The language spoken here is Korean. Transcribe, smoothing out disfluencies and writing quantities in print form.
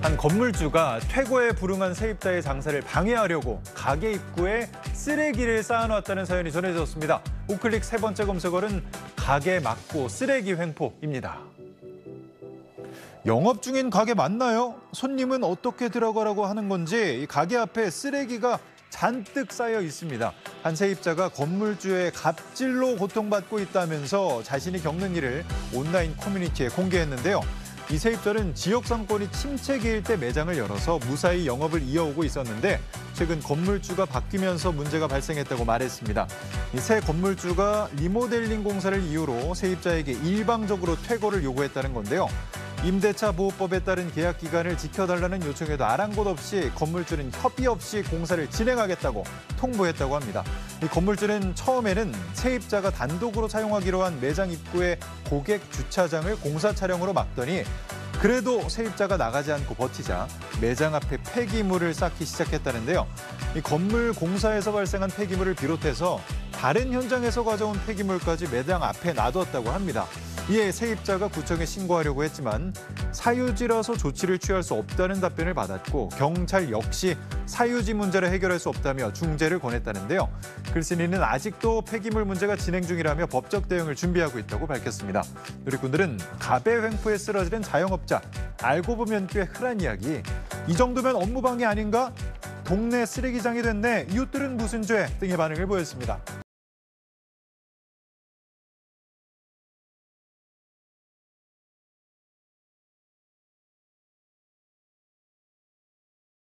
한 건물주가 퇴거에 불응한 세입자의 장사를 방해하려고 가게 입구에 쓰레기를 쌓아놨다는 사연이 전해졌습니다. 우클릭 세 번째 검색어는 가게 막고 쓰레기 횡포입니다. 영업 중인 가게 맞나요? 손님은 어떻게 들어가라고 하는 건지 이 가게 앞에 쓰레기가 잔뜩 쌓여 있습니다. 한 세입자가 건물주의 갑질로 고통받고 있다면서 자신이 겪는 일을 온라인 커뮤니티에 공개했는데요. 이 세입자는 지역 상권이 침체기일 때 매장을 열어서 무사히 영업을 이어오고 있었는데 최근 건물주가 바뀌면서 문제가 발생했다고 말했습니다. 이 새 건물주가 리모델링 공사를 이유로 세입자에게 일방적으로 퇴거를 요구했다는 건데요. 임대차 보호법에 따른 계약 기간을 지켜달라는 요청에도 아랑곳 없이 건물주는 협의 없이 공사를 진행하겠다고 통보했다고 합니다. 이 건물주는 처음에는 세입자가 단독으로 사용하기로 한 매장 입구의 고객 주차장을 공사 차량으로 막더니 그래도 세입자가 나가지 않고 버티자 매장 앞에 폐기물을 쌓기 시작했다는데요. 이 건물 공사에서 발생한 폐기물을 비롯해서 다른 현장에서 가져온 폐기물까지 매장 앞에 놔뒀다고 합니다. 이에 세입자가 구청에 신고하려고 했지만 사유지라서 조치를 취할 수 없다는 답변을 받았고 경찰 역시 사유지 문제를 해결할 수 없다며 중재를 권했다는데요. 글쓴이는 아직도 폐기물 문제가 진행 중이라며 법적 대응을 준비하고 있다고 밝혔습니다. 누리꾼들은 가배 횡포에 쓰러지는 자영업자, 알고 보면 꽤 흔한 이야기. 이 정도면 업무방해 아닌가? 동네 쓰레기장이 됐네. 이웃들은 무슨 죄? 등의 반응을 보였습니다.